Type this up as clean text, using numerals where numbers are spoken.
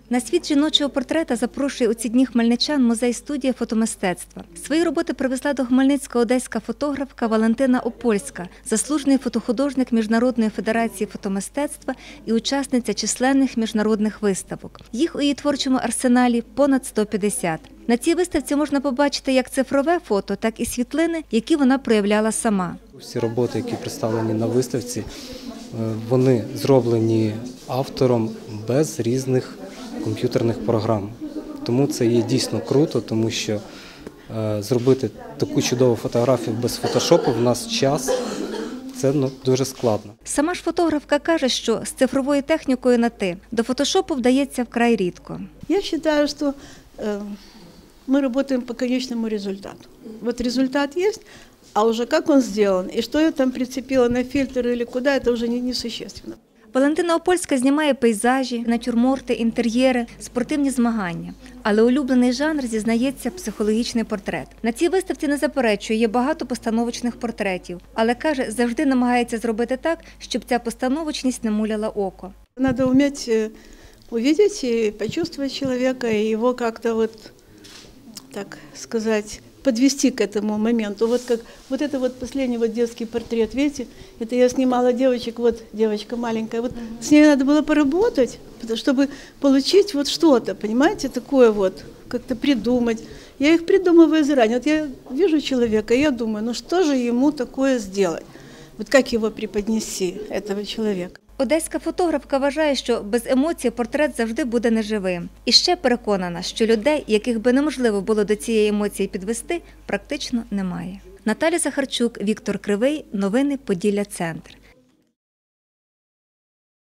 На світ жіночого портрета запрошує у ці дні хмельничан музей-студія фотомистецтва. Свої роботи привезла до Хмельницького одеська фотографка Валентина Опольська, заслужений фотохудожник Міжнародної федерації фотомистецтва і учасниця численних міжнародних виставок. Їх у її творчому арсеналі понад 150. На цій виставці можна побачити як цифрове фото, так і світлини, які вона проявляла сама. Всі роботи, які представлені на виставці, вони зроблені автором без різних комп'ютерних програм. Тому це є дійсно круто, тому що зробити таку чудову фотографію без фотошопу в нас час – це дуже складно. Сама ж фотографка каже, що з цифровою технікою на «ти» до фотошопу вдається вкрай рідко. Я вважаю, що мы работаем по конечному результату. Вот результат есть, а уже как он сделан, и что я там прицепила на фильтр или куда, это уже несущественно. Валентина Опольська знімає пейзажі, натюрморти, інтер'єри, спортивні змагання. Але улюблений жанр, зізнається, психологічний портрет. На цій виставці не заперечує, є багато постановочних портретів. Але, каже, завжди намагається зробити так, щоб ця постановочність не муляла око. Надо уметь увидеть и почувствовать человека, и его как-то вот, так сказать, подвести к этому моменту. Вот как вот это вот последний вот детский портрет, видите, это я снимала девочек, вот девочка маленькая, вот с ней надо было поработать, чтобы получить вот что-то, понимаете, такое вот, как-то придумать. Я их придумываю заранее. Вот я вижу человека, и я думаю, ну что же ему такое сделать? Вот как его преподнести, этого человека? Одеська фотографка вважає, що без емоцій портрет завжди буде неживим. І ще переконана, що людей, яких би неможливо було до цієї емоції підвести, практично немає. Наталя Захарчук, Віктор Кривий. Новини Поділля Центр.